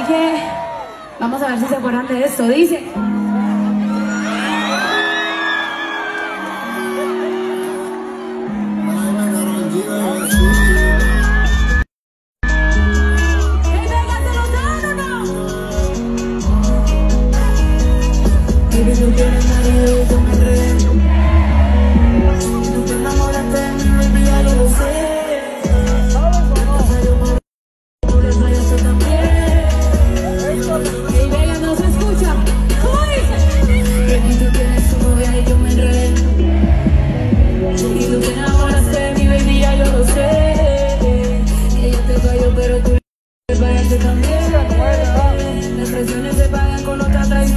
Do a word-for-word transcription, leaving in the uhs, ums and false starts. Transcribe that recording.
que vamos a ver si se acuerdan de esto. Dice... Baby, tú tienes marido y yo me enredé. Tú te enamoraste de mí, baby, ya yo lo sé. Por eso yo sé también. Hey, Vega, no se escucha. ¿Cómo dice? Baby, tú tienes tu novia y yo me enredé. Y tú te enamoraste de mí, baby, ya yo lo sé. Ella te falló, pero tú le fallaste también. Las presiones se pagan con otra traición.